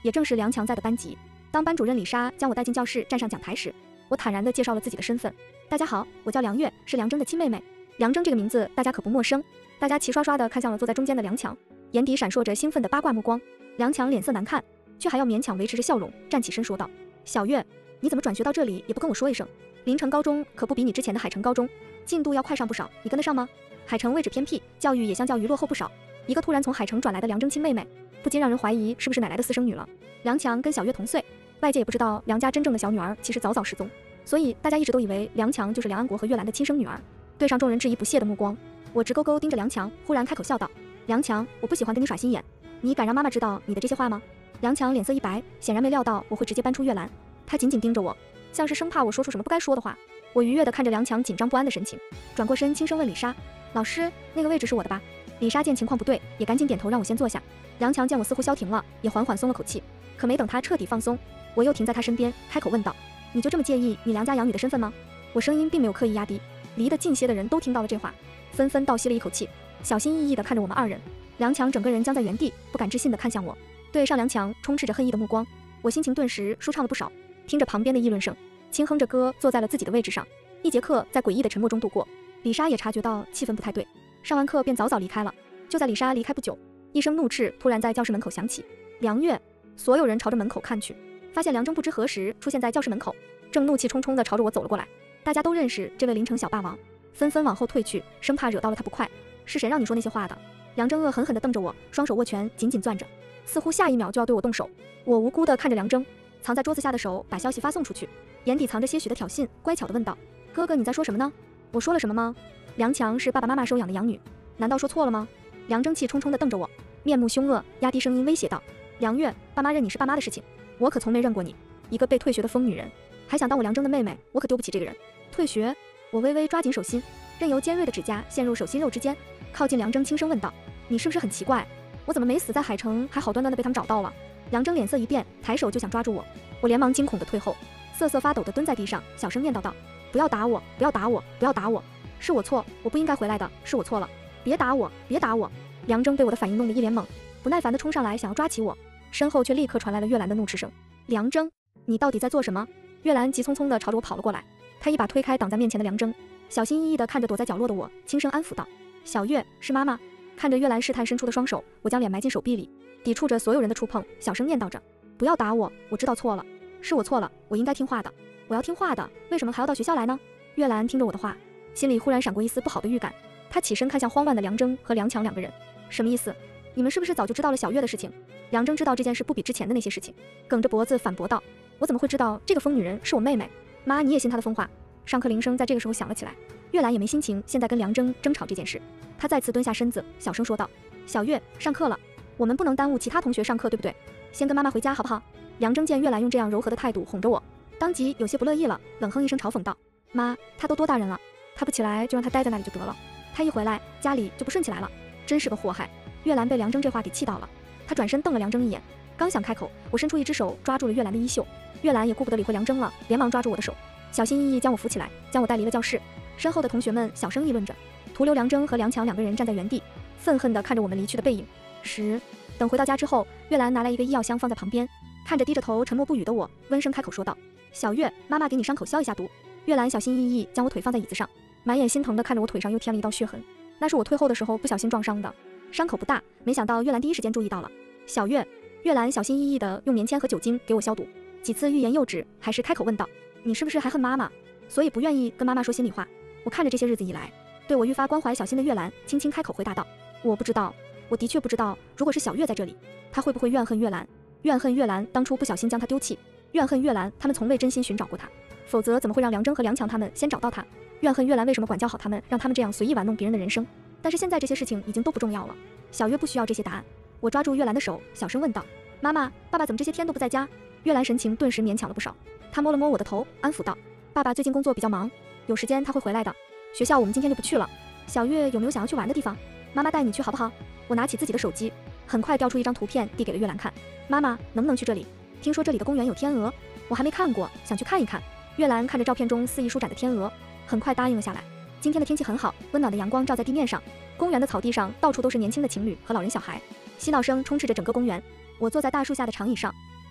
也正是梁强在的班级。当班主任李莎将我带进教室，站上讲台时，我坦然地介绍了自己的身份。大家好，我叫梁月，是梁征的亲妹妹。梁征这个名字大家可不陌生。大家齐刷刷地看向了坐在中间的梁强，眼底闪烁着兴奋的八卦目光。梁强脸色难看，却还要勉强维持着笑容，站起身说道：小月，你怎么转学到这里也不跟我说一声？临城高中可不比你之前的海城高中，进度要快上不少，你跟得上吗？海城位置偏僻，教育也相较于落后不少。一个突然从海城转来的梁征亲妹妹，不禁让人怀疑是不是哪来的私生女了。梁强跟小月同岁，外界也不知道梁家真正的小女儿其实早早失踪，所以大家一直都以为梁强就是梁安国和月兰的亲生女儿。对上众人质疑不屑的目光，我直勾勾盯着梁强，忽然开口笑道：梁强，我不喜欢跟你耍心眼，你敢让妈妈知道你的这些话吗？梁强脸色一白，显然没料到我会直接搬出月兰，他紧紧盯着我，像是生怕我说出什么不该说的话。我愉悦地看着梁强紧张不安的神情，转过身轻声问李莎：老师，那个位置是我的吧？李莎见情况不对，也赶紧点头让我先坐下。梁强见我似乎消停了，也缓缓松了口气。可没等他彻底放松，我又停在他身边，开口问道：你就这么介意你梁家养女的身份吗？我声音并没有刻意压低，离得近些的人都听到了这话，纷纷倒吸了一口气，小心翼翼地看着我们二人。梁强整个人僵在原地，不敢置信地看向我，对上梁强充斥着恨意的目光。我心情顿时舒畅了不少，听着旁边的议论声，轻哼着歌坐在了自己的位置上。一节课在诡异的沉默中度过，李莎也察觉到气氛不太对，上完课便早早离开了。就在李莎离开不久，一声怒斥突然在教室门口响起：梁月！所有人朝着门口看去，发现梁征不知何时出现在教室门口，正怒气冲冲地朝着我走了过来。大家都认识这位临城小霸王，纷纷往后退去，生怕惹到了他不快。是谁让你说那些话的？梁征恶狠狠地瞪着我，双手握拳紧紧攥着，似乎下一秒就要对我动手。我无辜地看着梁征藏在桌子下的手把消息发送出去，眼底藏着些许的挑衅，乖巧地问道：哥哥，你在说什么呢？我说了什么吗？梁强是爸爸妈妈收养的养女，难道说错了吗？梁征气冲冲地瞪着我，面目凶恶，压低声音威胁道：梁月，爸妈认你是爸妈的事情，我可从没认过你，一个被退学的疯女人，还想当我梁征的妹妹，我可丢不起这个人。退学？我微微抓紧手心，任由尖锐的指甲陷入手心肉之间，靠近梁征轻声问道：你是不是很奇怪，我怎么没死在海城，还好端端的被他们找到了？梁征脸色一变，抬手就想抓住我，我连忙惊恐的退后，瑟瑟发抖的蹲在地上，小声念叨道：不要打我，不要打我，不要打我，是我错，我不应该回来的，是我错了，别打我，别打我。梁征被我的反应弄得一脸懵，不耐烦地冲上来想要抓起我，身后却立刻传来了月兰的怒斥声：梁征，你到底在做什么？月兰急匆匆地朝着我跑了过来，她一把推开挡在面前的梁征，小心翼翼地看着躲在角落的我，轻声安抚道：小月，是妈妈。看着月兰试探伸出的双手，我将脸埋进手臂里，抵触着所有人的触碰，小声念叨着：不要打我，我知道错了，是我错了，我应该听话的，我要听话的，为什么还要到学校来呢？月兰听着我的话，心里忽然闪过一丝不好的预感，她起身看向慌乱的梁征和梁强两个人，什么意思？你们是不是早就知道了小月的事情？梁征知道这件事不比之前的那些事情，梗着脖子反驳道：我怎么会知道这个疯女人是我妹妹？妈，你也信她的疯话？上课铃声在这个时候响了起来，月兰也没心情现在跟梁征争吵这件事，她再次蹲下身子，小声说道：小月，上课了，我们不能耽误其他同学上课，对不对？先跟妈妈回家好不好？梁征见月兰用这样柔和的态度哄着我，当即有些不乐意了，冷哼一声嘲讽道：妈，她都多大人了，她不起来就让她待在那里就得了，她一回来家里就不顺起来了，真是个祸害。月兰被梁征这话给气到了，她转身瞪了梁征一眼，刚想开口，我伸出一只手抓住了月兰的衣袖，月兰也顾不得理会梁征了，连忙抓住我的手，小心翼翼将我扶起来，将我带离了教室。身后的同学们小声议论着，徒留梁征和梁强两个人站在原地，愤恨地看着我们离去的背影。等回到家之后，月兰拿来一个医药箱放在旁边，看着低着头沉默不语的我，温声开口说道：小月，妈妈给你伤口消一下毒。月兰小心翼翼将我腿放在椅子上，满眼心疼地看着我腿上又添了一道血痕，那是我退后的时候不小心撞伤的，伤口不大，没想到月兰第一时间注意到了。小月，月兰小心翼翼地用棉签和酒精给我消毒，几次欲言又止，还是开口问道：你是不是还恨妈妈，所以不愿意跟妈妈说心里话？我看着这些日子以来对我愈发关怀小心的月兰，轻轻开口回答道：我不知道，我的确不知道，如果是小月在这里，她会不会怨恨月兰，怨恨月兰当初不小心将她丢弃，怨恨月兰他们从未真心寻找过她，否则怎么会让梁征和梁强他们先找到她，怨恨月兰为什么管教好他们，让他们这样随意玩弄别人的人生。但是现在这些事情已经都不重要了，小月不需要这些答案。我抓住月兰的手，小声问道：妈妈，爸爸怎么这些天都不在家？月兰神情顿时勉强了不少，她摸了摸我的头，安抚道：爸爸最近工作比较忙，有时间他会回来的，学校我们今天就不去了。小月有没有想要去玩的地方？妈妈带你去好不好？我拿起自己的手机，很快调出一张图片递给了月兰看。妈妈，能不能去这里？听说这里的公园有天鹅，我还没看过，想去看一看。月兰看着照片中肆意舒展的天鹅，很快答应了下来。今天的天气很好，温暖的阳光照在地面上，公园的草地上到处都是年轻的情侣和老人小孩，嬉闹声充斥着整个公园。我坐在大树下的长椅上，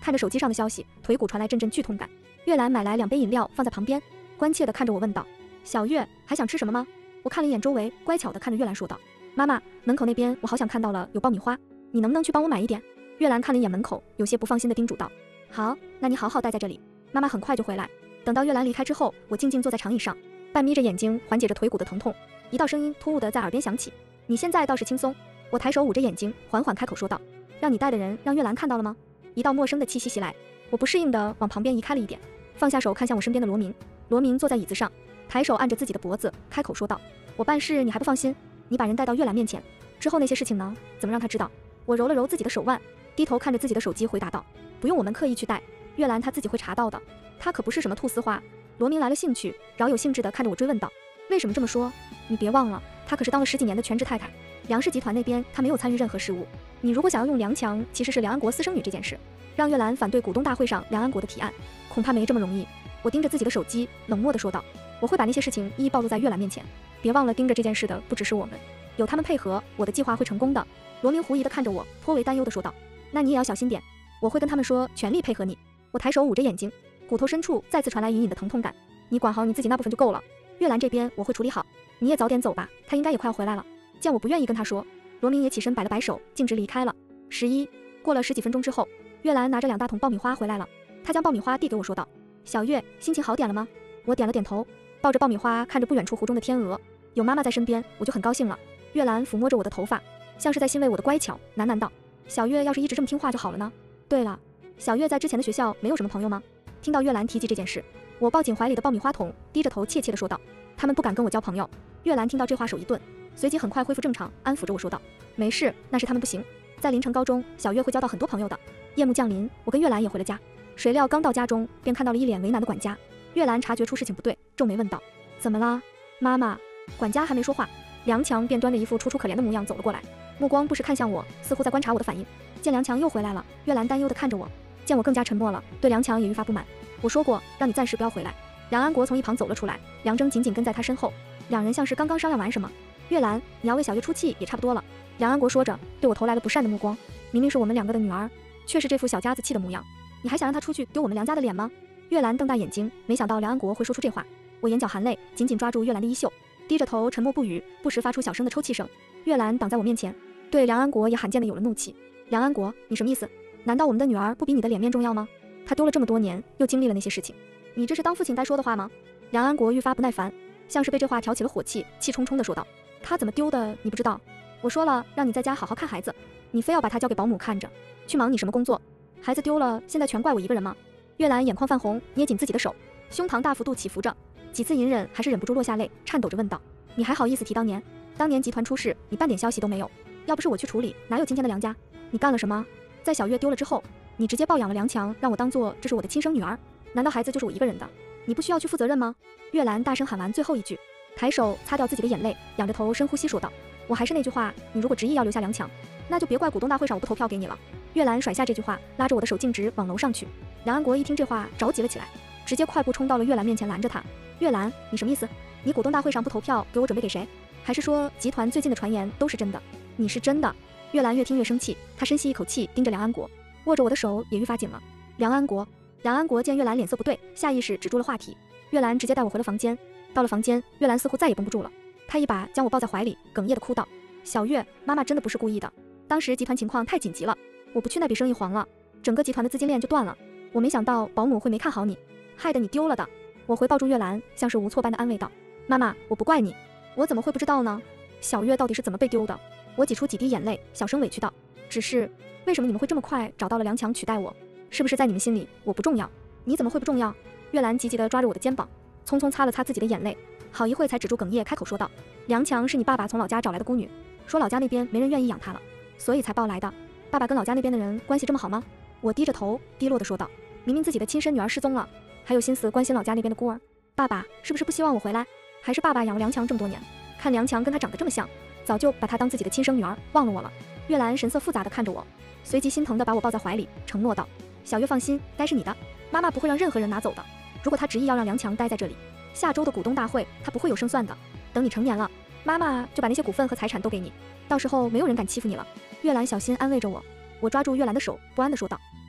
看着手机上的消息，腿骨传来阵阵剧痛感。月兰买来2杯饮料放在旁边，关切地看着我问道：“小月，还想吃什么吗？”我看了一眼周围，乖巧地看着月兰说道：“妈妈，门口那边我好像看到了有爆米花，你能不能去帮我买一点？”月兰看了一眼门口，有些不放心地叮嘱道：“好，那你好好待在这里，妈妈很快就回来。”等到月兰离开之后，我静静坐在长椅上，半眯着眼睛缓解着腿骨的疼痛。一道声音突兀地在耳边响起：“你现在倒是轻松。”我抬手捂着眼睛，缓缓开口说道：“让你带的人让月兰看到了吗？”一道陌生的气息袭来，我不适应地往旁边移开了一点，放下手看向我身边的罗明。罗明坐在椅子上，抬手按着自己的脖子，开口说道：“我办事你还不放心？你把人带到月兰面前之后，那些事情呢？怎么让她知道？”我揉了揉自己的手腕，低头看着自己的手机回答道：“不用我们刻意去带，月兰她自己会查到的。她可不是什么菟丝花。”罗明来了兴趣，饶有兴致地看着我追问道：“为什么这么说？你别忘了，她可是当了10几年的全职太太。梁氏集团那边她没有参与任何事务。你如果想要用梁强其实是梁安国私生女这件事，让月兰反对股东大会上梁安国的提案，恐怕没这么容易。”我盯着自己的手机，冷漠地说道：“我会把那些事情一一暴露在月兰面前。别忘了，盯着这件事的不只是我们，有他们配合，我的计划会成功的。”罗明狐疑地看着我，颇为担忧地说道：“那你也要小心点，我会跟他们说，全力配合你。”我抬手捂着眼睛，骨头深处再次传来隐隐的疼痛感。你管好你自己那部分就够了，月兰这边我会处理好，你也早点走吧，她应该也快要回来了。见我不愿意跟她说，罗明也起身摆了摆手，径直离开了。过了10几分钟之后，月兰拿着2大桶爆米花回来了，她将爆米花递给我说道：“小月，心情好点了吗？”我点了点头，抱着爆米花看着不远处湖中的天鹅，有妈妈在身边我就很高兴了。月兰抚摸着我的头发，像是在欣慰我的乖巧，喃喃道：“小月要是一直这么听话就好了呢。对了，小月在之前的学校没有什么朋友吗？”听到月兰提及这件事，我抱紧怀里的爆米花桶，低着头怯怯地说道：“他们不敢跟我交朋友。”月兰听到这话手一顿，随即很快恢复正常，安抚着我说道：“没事，那是他们不行。在临城高中，小月会交到很多朋友的。”夜幕降临，我跟月兰也回了家。谁料刚到家中，便看到了一脸为难的管家。月兰察觉出事情不对，皱眉问道：“怎么了，妈妈？”管家还没说话，梁强便端着一副楚楚可怜的模样走了过来，目光不时看向我，似乎在观察我的反应。见梁强又回来了，月兰担忧地看着我，见我更加沉默了，对梁强也愈发不满。我说过让你暂时不要回来。梁安国从一旁走了出来，梁征紧紧跟在他身后，两人像是刚刚商量完什么。月兰，你要为小月出气也差不多了。梁安国说着，对我投来了不善的目光。明明是我们2个的女儿，却是这副小家子气的模样。你还想让她出去丢我们梁家的脸吗？月兰瞪大眼睛，没想到梁安国会说出这话。我眼角含泪，紧紧抓住月兰的衣袖，低着头沉默不语，不时发出小声的抽泣声。月兰挡在我面前，对梁安国也罕见的有了怒气。梁安国，你什么意思？难道我们的女儿不比你的脸面重要吗？她丢了这么多年，又经历了那些事情，你这是当父亲该说的话吗？梁安国愈发不耐烦，像是被这话挑起了火气，气冲冲地说道：“她怎么丢的你不知道？我说了让你在家好好看孩子，你非要把她交给保姆看着，去忙你什么工作？孩子丢了，现在全怪我一个人吗？”月兰眼眶泛红，捏紧自己的手，胸膛大幅度起伏着，几次隐忍还是忍不住落下泪，颤抖着问道：“你还好意思提当年？当年集团出事，你半点消息都没有，要不是我去处理，哪有今天的梁家？你干了什么？在小月丢了之后，你直接抱养了梁强，让我当做这是我的亲生女儿，难道孩子就是我一个人的？你不需要去负责任吗？”月兰大声喊完最后一句，抬手擦掉自己的眼泪，仰着头深呼吸说道：“我还是那句话，你如果执意要留下梁强，那就别怪股东大会上我不投票给你了。”月兰甩下这句话，拉着我的手径直往楼上去。梁安国一听这话，着急了起来，直接快步冲到了月兰面前，拦着她：“月兰，你什么意思？你股东大会上不投票，给我准备给谁？还是说集团最近的传言都是真的？你是真的？”月兰越听越生气，她深吸一口气，盯着梁安国，握着我的手也愈发紧了。梁安国见月兰脸色不对，下意识止住了话题。月兰直接带我回了房间。到了房间，月兰似乎再也绷不住了，她一把将我抱在怀里，哽咽地哭道：“小月，妈妈真的不是故意的，当时集团情况太紧急了，我不去那笔生意黄了，整个集团的资金链就断了。我没想到保姆会没看好你，害得你丢了的。”我回抱住月兰，像是无措般的安慰道：“妈妈，我不怪你，我怎么会不知道呢？小月到底是怎么被丢的？”我挤出几滴眼泪，小声委屈道：“只是为什么你们会这么快找到了梁强取代我？是不是在你们心里我不重要？你怎么会不重要？”月兰急急地抓着我的肩膀，匆匆擦了擦自己的眼泪，好一会才止住哽咽，开口说道：“梁强是你爸爸从老家找来的孤女，说老家那边没人愿意养她了，所以才抱来的。爸爸跟老家那边的人关系这么好吗？”我低着头，低落地说道：“明明自己的亲生女儿失踪了，还有心思关心老家那边的孤儿，爸爸是不是不希望我回来？还是爸爸养了梁强这么多年，看梁强跟他长得这么像，早就把他当自己的亲生女儿，忘了我了？”月兰神色复杂地看着我，随即心疼地把我抱在怀里，承诺道：“小月放心，该是你的，妈妈不会让任何人拿走的。如果他执意要让梁强待在这里，下周的股东大会他不会有胜算的。等你成年了，妈妈就把那些股份和财产都给你，到时候没有人敢欺负你了。”月兰小心安慰着我，我抓住月兰的手，不安地说道：“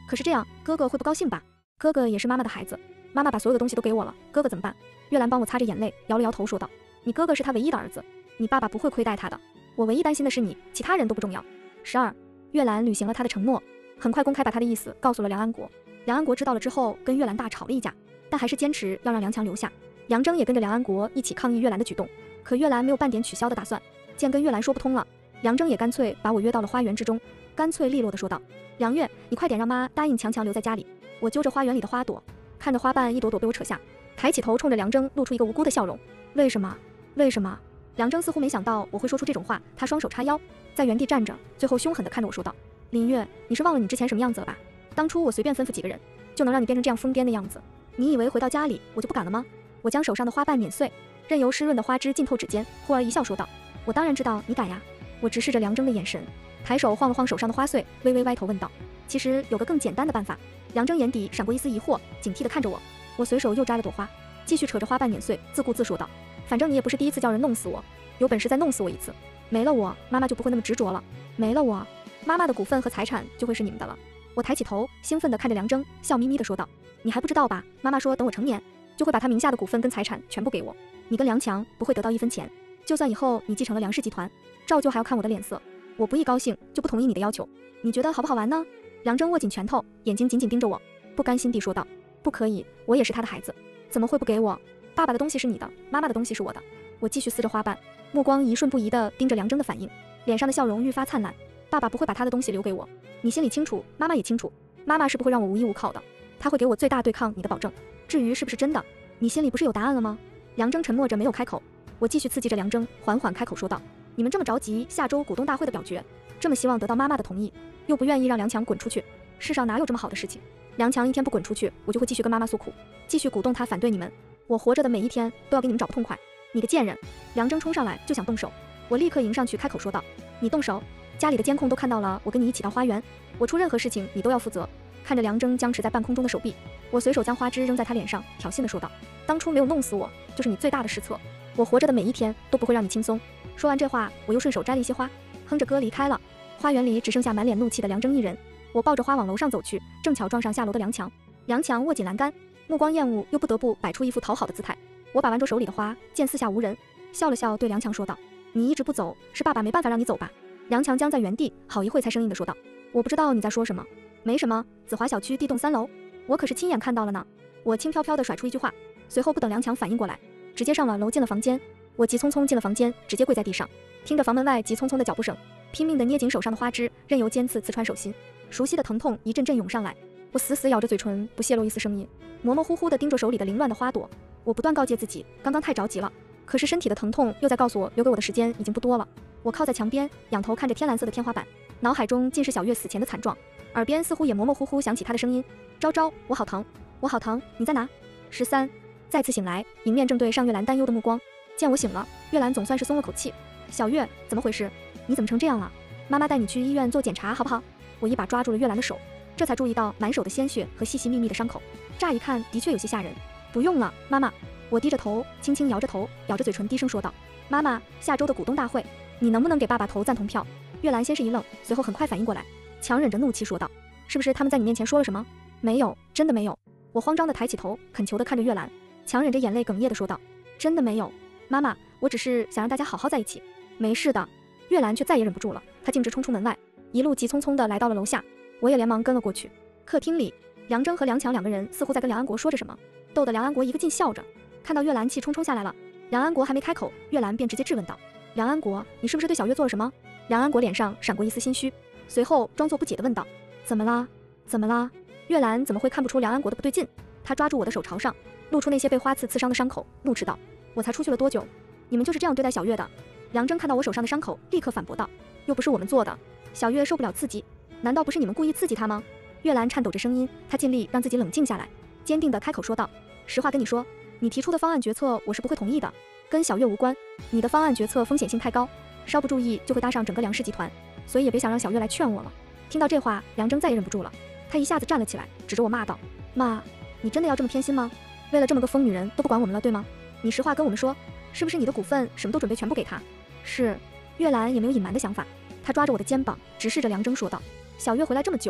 可是这样，哥哥会不高兴吧？哥哥也是妈妈的孩子，妈妈把所有的东西都给我了，哥哥怎么办？月兰帮我擦着眼泪，摇了摇头说道：你哥哥是他唯一的儿子，你爸爸不会亏待他的。我唯一担心的是你，其他人都不重要。12，月兰履行了他的承诺，很快公开把他的意思告诉了梁安国。梁安国知道了之后，跟月兰大吵了一架，但还是坚持要让梁强留下。杨铮也跟着梁安国一起抗议月兰的举动，可月兰没有半点取消的打算。见跟月兰说不通了，杨铮也干脆把我约到了花园之中，干脆利落地说道：梁月，你快点让妈答应强留在家里。我揪着花园里的花朵，看着花瓣一朵朵被我扯下，抬起头冲着梁铮露出一个无辜的笑容。为什么？为什么？梁铮似乎没想到我会说出这种话，他双手叉腰，在原地站着，最后凶狠地看着我说道：林月，你是忘了你之前什么样子了吧？当初我随便吩咐几个人，就能让你变成这样疯癫的样子，你以为回到家里我就不敢了吗？我将手上的花瓣碾碎，任由湿润的花枝浸透指尖，忽而一笑说道：我当然知道你敢呀。我直视着梁铮的眼神，抬手晃了晃手上的花穗，微微歪头问道：其实有个更简单的办法。梁铮眼底闪过一丝疑惑，警惕地看着我。我随手又摘了朵花，继续扯着花瓣碾碎，自顾自说道：反正你也不是第一次叫人弄死我，有本事再弄死我一次。没了我，妈妈就不会那么执着了。没了我，妈妈的股份和财产就会是你们的了。我抬起头，兴奋地看着梁铮，笑眯眯地说道：你还不知道吧？妈妈说等我成年，就会把她名下的股份跟财产全部给我，你跟梁强不会得到1分钱。就算以后你继承了梁氏集团，照旧还要看我的脸色。我不一高兴就不同意你的要求，你觉得好不好玩呢？梁铮握紧拳头，眼睛紧紧盯着我，不甘心地说道：不可以，我也是他的孩子，怎么会不给我？爸爸的东西是你的，妈妈的东西是我的。我继续撕着花瓣，目光一瞬不移地盯着梁铮的反应，脸上的笑容愈发灿烂。爸爸不会把他的东西留给我，你心里清楚，妈妈也清楚，妈妈是不会让我无依无靠的，她会给我最大对抗你的保证。至于是不是真的，你心里不是有答案了吗？梁铮沉默着没有开口。我继续刺激着梁铮，缓缓开口说道：你们这么着急下周股东大会的表决，这么希望得到妈妈的同意，又不愿意让梁强滚出去，世上哪有这么好的事情？梁强一天不滚出去，我就会继续跟妈妈诉苦，继续鼓动她反对你们。我活着的每一天都要给你们找不痛快。你个贱人！梁铮冲上来就想动手，我立刻迎上去开口说道：你动手？家里的监控都看到了，我跟你一起到花园，我出任何事情你都要负责。看着梁铮僵持在半空中的手臂，我随手将花枝扔在他脸上，挑衅地说道：当初没有弄死我，就是你最大的失策。我活着的每一天都不会让你轻松。说完这话，我又顺手摘了一些花，哼着歌离开了。花园里只剩下满脸怒气的梁铮一人。我抱着花往楼上走去，正巧撞上下楼的梁强。梁强握紧栏杆，目光厌恶，又不得不摆出一副讨好的姿态。我把玩着手里的花，见四下无人，笑了笑，对梁强说道：你一直不走，是爸爸没办法让你走吧？梁强僵在原地，好一会才生硬地说道：我不知道你在说什么。没什么，子华小区地洞3楼，我可是亲眼看到了呢。我轻飘飘地甩出一句话，随后不等梁强反应过来，直接上了楼进了房间。我急匆匆进了房间，直接跪在地上，听着房门外急匆匆的脚步声，拼命地捏紧手上的花枝，任由尖刺刺穿手心。熟悉的疼痛一阵阵涌上来，我死死咬着嘴唇，不泄露一丝声音，模模糊糊地盯着手里的凌乱的花朵。我不断告诫自己，刚刚太着急了，可是身体的疼痛又在告诉我，留给我的时间已经不多了。我靠在墙边，仰头看着天蓝色的天花板，脑海中尽是小月死前的惨状，耳边似乎也模模糊糊响起她的声音：昭昭，我好疼，我好疼，你在哪？13，再次醒来，迎面正对上月兰担忧的目光。见我醒了，月兰总算是松了口气。小月，怎么回事？你怎么成这样了？妈妈带你去医院做检查好不好？我一把抓住了月兰的手，这才注意到满手的鲜血和细细密密的伤口，乍一看的确有些吓人。不用了，妈妈。我低着头，轻轻摇着头，咬着嘴唇低声说道：妈妈，下周的股东大会，你能不能给爸爸投赞同票？月兰先是一愣，随后很快反应过来，强忍着怒气说道：是不是他们在你面前说了什么？没有，真的没有。我慌张地抬起头，恳求地看着月兰，强忍着眼泪哽咽地说道：真的没有，妈妈，我只是想让大家好好在一起。没事的。月兰却再也忍不住了，她径直冲出门外，一路急匆匆地来到了楼下，我也连忙跟了过去。客厅里，梁铮和梁强两个人似乎在跟梁安国说着什么，逗得梁安国一个劲笑着。看到月兰气冲冲下来了，梁安国还没开口，月兰便直接质问道：梁安国，你是不是对小月做了什么？梁安国脸上闪过一丝心虚，随后装作不解地问道：怎么啦？怎么啦？月兰怎么会看不出梁安国的不对劲？她抓住我的手朝上，露出那些被花刺刺伤的伤口，怒斥道：我才出去了多久，你们就是这样对待小月的？梁铮看到我手上的伤口，立刻反驳道：又不是我们做的，小月受不了刺激，难道不是你们故意刺激她吗？月兰颤抖着声音，她尽力让自己冷静下来，坚定地开口说道：实话跟你说，你提出的方案决策我是不会同意的，跟小月无关。你的方案决策风险性太高，稍不注意就会搭上整个梁氏集团，所以也别想让小月来劝我了。听到这话，梁铮再也忍不住了，他一下子站了起来，指着我骂道：妈，你真的要这么偏心吗？为了这么个疯女人都不管我们了，对吗？你实话跟我们说，是不是你的股份什么都准备全部给她？是。月兰也没有隐瞒的想法，她抓着我的肩膀，直视着梁铮说道：小月回来这么久，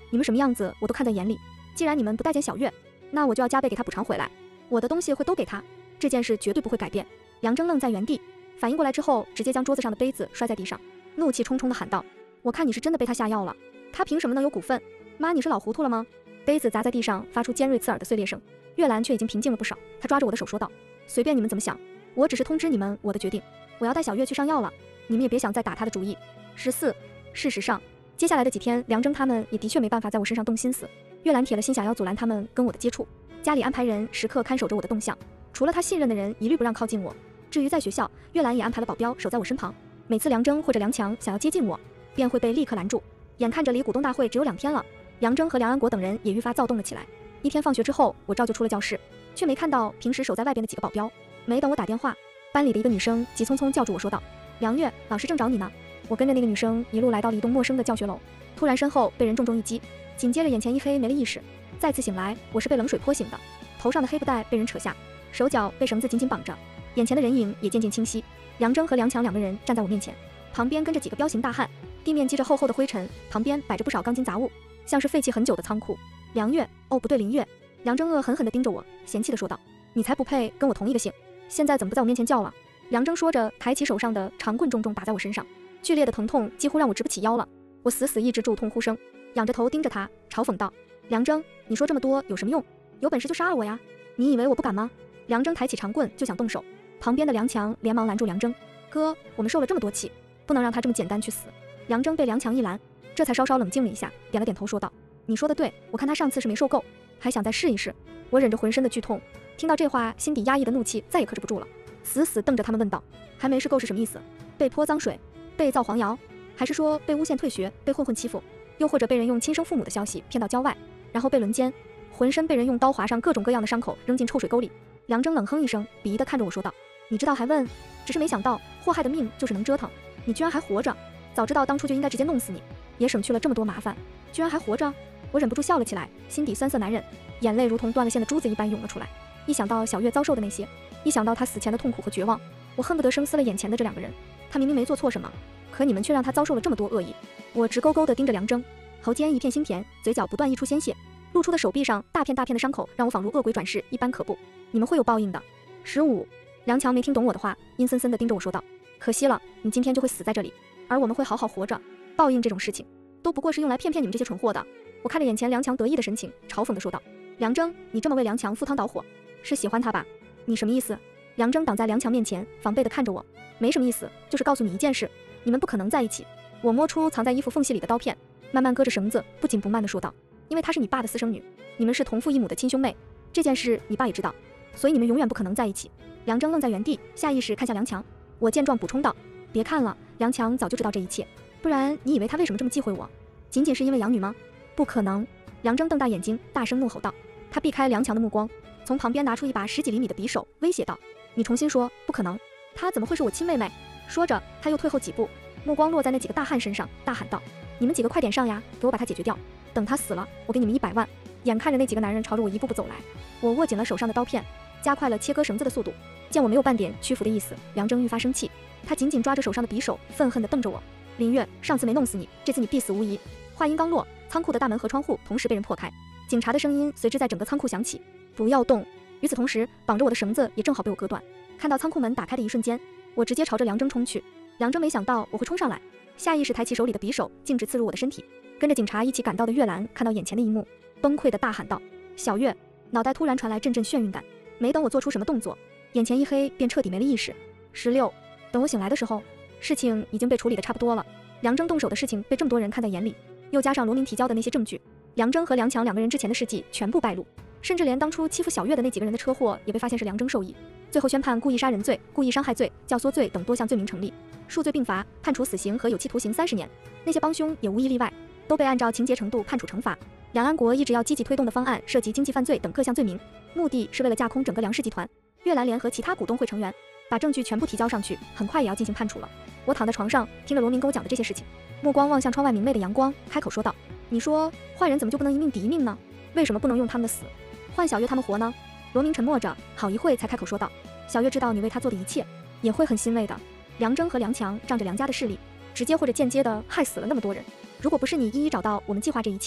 你们什么样子我都看在眼里。既然你们不待见小月，那我就要加倍给她补偿回来。我的东西会都给她，这件事绝对不会改变。梁征愣在原地，反应过来之后，直接将桌子上的杯子摔在地上，怒气冲冲地喊道：我看你是真的被他下药了，他凭什么能有股份？妈，你是老糊涂了吗？杯子砸在地上，发出尖锐刺耳的碎裂声。月兰却已经平静了不少，她抓着我的手说道：随便你们怎么想，我只是通知你们我的决定，我要带小月去上药了，你们也别想再打她的主意。14。事实上，接下来的几天，梁征他们也的确没办法在我身上动心思。月兰铁了心想要阻拦他们跟我的接触，家里安排人时刻看守着我的动向，除了他信任的人一律不让靠近我。至于在学校，月兰也安排了保镖守在我身旁，每次梁征或者梁强想要接近我，便会被立刻拦住。眼看着离股东大会只有2天了，梁征和梁安国等人也愈发躁动了起来。一天放学之后，我照旧出了教室，却没看到平时守在外边的几个保镖。没等我打电话，班里的一个女生急匆匆叫住我说道：梁月，老师正找你呢。我跟着那个女生一路来到了一栋陌生的教学楼，突然身后被人重重一击，紧接着眼前一黑，没了意识。再次醒来，我是被冷水泼醒的，头上的黑布带被人扯下，手脚被绳子紧紧绑着，眼前的人影也渐渐清晰。梁征和梁强2个人站在我面前，旁边跟着几个彪形大汉，地面积着厚厚的灰尘，旁边摆着不少钢筋杂物，像是废弃很久的仓库。梁月，哦不对，林月。梁征恶狠狠地盯着我，嫌弃地说道：你才不配跟我同一个姓，现在怎么不在我面前叫了？梁征说着，抬起手上的长棍重重打在我身上，剧烈的疼痛几乎让我直不起腰了。我死死抑制住痛呼声，仰着头盯着他，嘲讽道：梁征，你说这么多有什么用？有本事就杀了我呀！你以为我不敢吗？梁征抬起长棍就想动手，旁边的梁强连忙拦住梁征：哥，我们受了这么多气，不能让他这么简单去死。梁征被梁强一拦，这才稍稍冷静了一下，点了点头说道：你说的对，我看他上次是没受够，还想再试一试。我忍着浑身的剧痛，听到这话，心底压抑的怒气再也克制不住了，死死瞪着他们问道：还没试够是什么意思？被泼脏水，被造黄谣，还是说被诬陷退学，被混混欺负，又或者被人用亲生父母的消息骗到郊外，然后被轮奸，浑身被人用刀划上各种各样的伤口，扔进臭水沟里？梁征冷哼一声，鄙夷地看着我说道：你知道还问？只是没想到祸害的命就是能折腾，你居然还活着，早知道当初就应该直接弄死你，也省去了这么多麻烦。居然还活着！我忍不住笑了起来，心底酸涩难忍，眼泪如同断了线的珠子一般涌了出来。一想到小月遭受的那些，一想到她死前的痛苦和绝望，我恨不得生撕了眼前的这2个人。他明明没做错什么，可你们却让他遭受了这么多恶意。我直勾勾地盯着梁征，喉间一片腥甜，嘴角不断溢出鲜血，露出的手臂上大片大片的伤口让我仿如恶鬼转世一般可怖。你们会有报应的。15。梁强没听懂我的话，阴森森地盯着我说道：可惜了，你今天就会死在这里，而我们会好好活着。报应这种事情都不过是用来骗骗你们这些蠢货的。我看着眼前梁强得意的神情，嘲讽地说道：梁征，你这么为梁强赴汤蹈火，是喜欢他吧？你什么意思？梁征挡在梁强面前，防备地看着我。没什么意思，就是告诉你一件事，你们不可能在一起。我摸出藏在衣服缝隙里的刀片，慢慢割着绳子，不紧不慢地说道：因为她是你爸的私生女，你们是同父异母的亲兄妹，这件事你爸也知道，所以你们永远不可能在一起。梁征愣在原地，下意识看向梁强。我见状补充道：别看了，梁强早就知道这一切，不然你以为他为什么这么忌讳我？仅仅是因为养女吗？不可能！梁征瞪大眼睛，大声怒吼道。他避开梁强的目光，从旁边拿出一把10几厘米的匕首，威胁道：你重新说，不可能，她怎么会是我亲妹妹？说着他又退后几步，目光落在那几个大汉身上，大喊道：你们几个快点上呀，给我把她解决掉，等她死了，我给你们100万。眼看着那几个男人朝着我一步步走来，我握紧了手上的刀片，加快了切割绳子的速度。见我没有半点屈服的意思，梁征愈发生气，他紧紧抓着手上的匕首，愤恨地瞪着我：林月，上次没弄死你，这次你必死无疑。话音刚落，仓库的大门和窗户同时被人破开，警察的声音随之在整个仓库响起：不要动！与此同时，绑着我的绳子也正好被我割断。看到仓库门打开的一瞬间，我直接朝着梁征冲去。梁征没想到我会冲上来，下意识抬起手里的匕首，径直刺入我的身体。跟着警察一起赶到的月兰看到眼前的一幕，崩溃地大喊道：小月！脑袋突然传来阵阵眩晕感，没等我做出什么动作，眼前一黑，便彻底没了意识。16。等我醒来的时候，事情已经被处理得差不多了。梁征动手的事情被这么多人看在眼里，又加上罗明提交的那些证据，梁征和梁强2个人之前的事迹全部败露，甚至连当初欺负小月的那几个人的车祸也被发现是梁征受益。最后宣判故意杀人罪、故意伤害罪、教唆罪等多项罪名成立，数罪并罚，判处死刑和有期徒刑30年。那些帮凶也无一例外，都被按照情节程度判处惩罚。梁安国一直要积极推动的方案涉及经济犯罪等各项罪名，目的是为了架空整个梁氏集团。月兰联合其他股东会成员，把证据全部提交上去，很快也要进行判处了。我躺在床上，听着罗明跟我讲的这些事情，目光望向窗外明媚的阳光，开口说道：你说坏人怎么就不能一命抵一命呢？为什么不能用他们的死换小月他们活呢？罗明沉默着，好一会才开口说道：小月知道你为她做的一切，也会很欣慰的。梁征和梁强仗着梁家的势力，直接或者间接的害死了那么多人，如果不是你一一找到我们计划这一切，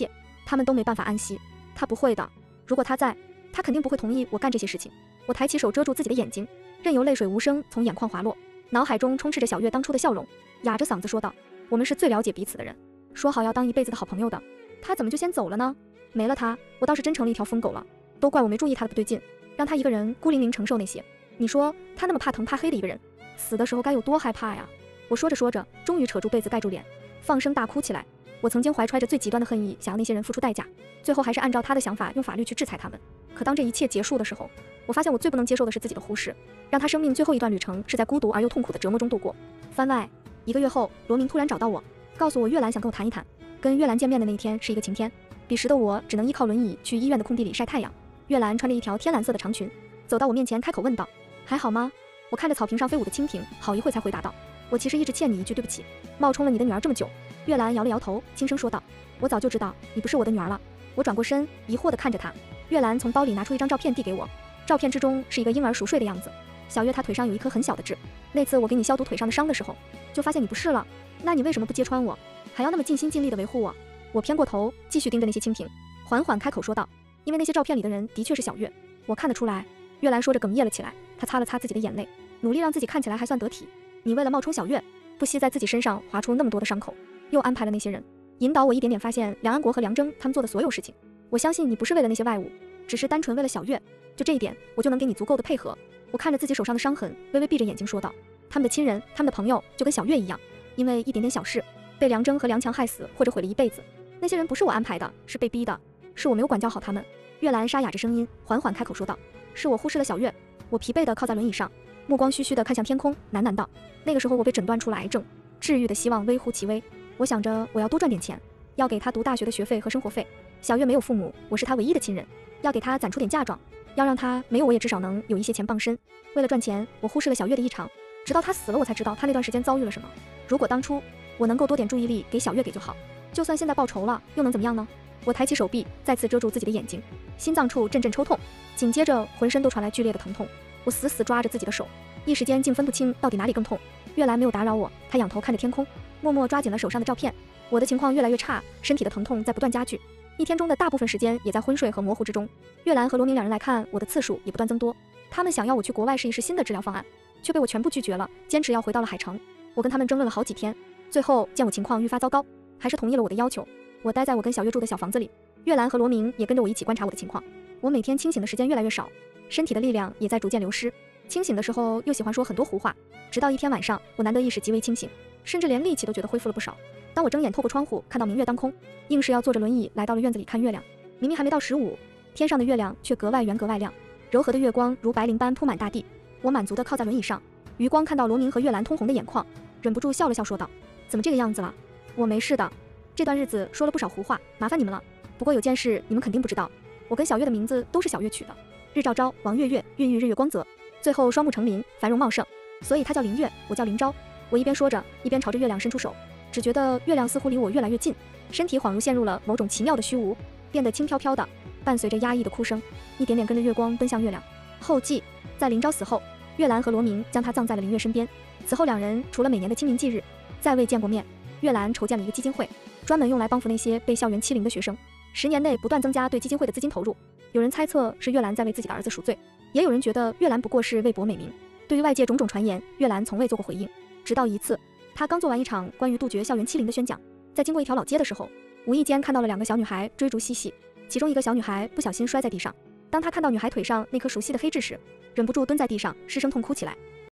他们都没办法安息。他不会的，如果他在，他肯定不会同意我干这些事情。我抬起手遮住自己的眼睛，任由泪水无声从眼眶滑落，脑海中充斥着小月当初的笑容，哑着嗓子说道：我们是最了解彼此的人，说好要当一辈子的好朋友的，他怎么就先走了呢？没了他，我倒是真成了一条疯狗了，都怪我没注意他的不对劲，让他一个人孤零零承受那些。你说他那么怕疼怕黑的一个人，死的时候该有多害怕呀？我说着说着，终于扯住被子盖住脸，放声大哭起来。我曾经怀揣着最极端的恨意，想要那些人付出代价，最后还是按照他的想法用法律去制裁他们。可当这一切结束的时候，我发现我最不能接受的是自己的忽视，让他生命最后一段旅程是在孤独而又痛苦的折磨中度过。番外1个月后，罗明突然找到我，告诉我月兰想跟我谈一谈。跟月兰见面的那一天是一个晴天，彼时的我只能依靠轮椅去医院的空地里晒太阳。月兰穿着一条天蓝色的长裙，走到我面前开口问道：还好吗？我看着草坪上飞舞的蜻蜓，好一会才回答道：我其实一直欠你一句对不起，冒充了你的女儿这么久。月兰摇了摇头，轻声说道：我早就知道你不是我的女儿了。我转过身，疑惑地看着她。月兰从包里拿出一张照片递给我，照片之中是一个婴儿熟睡的样子。小月她腿上有一颗很小的痣，那次我给你消毒腿上的伤的时候，就发现你不是了。那你为什么不揭穿我，还要那么尽心尽力地维护我？我偏过头，继续盯着那些蜻蜓，缓缓开口说道：因为那些照片里的人的确是小月，我看得出来。月兰说着哽咽了起来，她擦了擦自己的眼泪，努力让自己看起来还算得体。你为了冒充小月，不惜在自己身上划出那么多的伤口，又安排了那些人，引导我一点点发现梁安国和梁征他们做的所有事情。我相信你不是为了那些外物，只是单纯为了小月，就这一点我就能给你足够的配合。我看着自己手上的伤痕，微微闭着眼睛说道：他们的亲人，他们的朋友就跟小月一样，因为一点点小事被梁征和梁强害死或者毁了一辈子。那些人不是我安排的，是被逼的，是我没有管教好他们。月兰沙哑着声音缓缓开口说道：是我忽视了小月。我疲惫地靠在轮椅上，目光虚虚地看向天空，喃喃道：那个时候我被诊断出了癌症，治愈的希望微乎其微。我想着我要多赚点钱，要给他读大学的学费和生活费。小月没有父母，我是他唯一的亲人，要给他攒出点嫁妆，要让他没有我也至少能有一些钱傍身。为了赚钱，我忽视了小月的异常，直到他死了我才知道他那段时间遭遇了什么。如果当初我能够多点注意力给小月给就好，就算现在报仇了又能怎么样呢？我抬起手臂，再次遮住自己的眼睛，心脏处阵阵抽痛，紧接着浑身都传来剧烈的疼痛。我死死抓着自己的手，一时间竟分不清到底哪里更痛。月兰没有打扰我，她仰头看着天空，默默抓紧了手上的照片。我的情况越来越差，身体的疼痛在不断加剧，一天中的大部分时间也在昏睡和模糊之中。月兰和罗明两人来看我的次数也不断增多，他们想要我去国外试一试新的治疗方案，却被我全部拒绝了，坚持要回到了海城。我跟他们争论了好几天，最后见我情况愈发糟糕，还是同意了我的要求。我待在我跟小月住的小房子里，月兰和罗明也跟着我一起观察我的情况。我每天清醒的时间越来越少，身体的力量也在逐渐流失，清醒的时候又喜欢说很多胡话，直到一天晚上，我难得意识极为清醒，甚至连力气都觉得恢复了不少。当我睁眼透过窗户看到明月当空，硬是要坐着轮椅来到了院子里看月亮。明明还没到15，天上的月亮却格外圆格外亮，柔和的月光如白绫般铺满大地。我满足地靠在轮椅上，余光看到罗明和月兰通红的眼眶，忍不住笑了笑说道：怎么这个样子了？我没事的，这段日子说了不少胡话，麻烦你们了。不过有件事你们肯定不知道，我跟小月的名字都是小月取的，日照朝，王月月，孕育日月光泽，最后双目成林，繁荣茂盛，所以她叫林月，我叫林朝。我一边说着，一边朝着月亮伸出手，只觉得月亮似乎离我越来越近，身体恍如陷入了某种奇妙的虚无，变得轻飘飘的，伴随着压抑的哭声，一点点跟着月光奔向月亮。后记：在林朝死后，月兰和罗明将他葬在了林月身边。此后两人除了每年的清明祭日，再未见过面。月兰筹建了一个基金会，专门用来帮扶那些被校园欺凌的学生，10年内不断增加对基金会的资金投入。有人猜测是月兰在为自己的儿子赎罪，也有人觉得月兰不过是为博美名。对于外界种种传言，月兰从未做过回应，直到一次，她刚做完一场关于杜绝校园欺凌的宣讲，在经过一条老街的时候，无意间看到了2个小女孩追逐嬉戏，其中一个小女孩不小心摔在地上。当她看到女孩腿上那颗熟悉的黑痣时，忍不住蹲在地上失声痛哭起来。